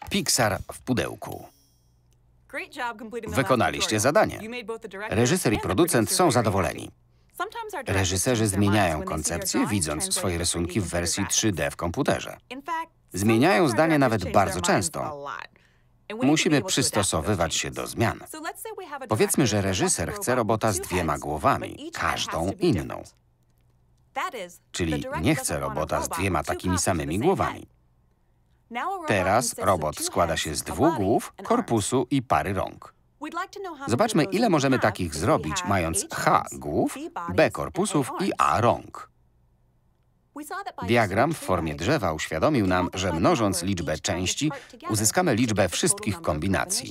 Pixar w pudełku. Wykonaliście zadanie. Reżyser i producent są zadowoleni. Reżyserzy zmieniają koncepcję, widząc swoje rysunki w wersji 3D w komputerze. Zmieniają zdanie nawet bardzo często. Musimy przystosowywać się do zmian. Powiedzmy, że reżyser chce robota z 2 głowami, każdą inną. Czyli nie chce robota z 2 takimi samymi głowami. Teraz robot składa się z 2 głów, korpusu i pary rąk. Zobaczmy, ile możemy takich zrobić, mając H głów, B korpusów i A rąk. Diagram w formie drzewa uświadomił nam, że mnożąc liczbę części, uzyskamy liczbę wszystkich kombinacji.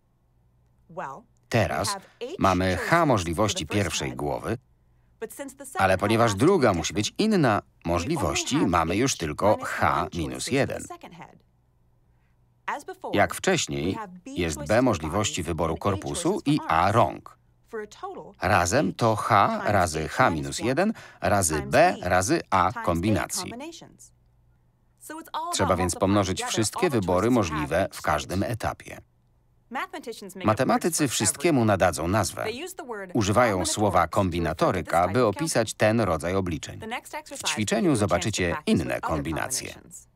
Teraz mamy H możliwości pierwszej głowy, ale ponieważ druga musi być inna możliwości, mamy już tylko H minus 1. Jak wcześniej, jest B możliwości wyboru korpusu i A rąk. Razem to H razy H minus 1 razy B razy A kombinacji. Trzeba więc pomnożyć wszystkie wybory możliwe w każdym etapie. Matematycy wszystkiemu nadadzą nazwę. Używają słowa kombinatoryka, by opisać ten rodzaj obliczeń. W ćwiczeniu zobaczycie inne kombinacje.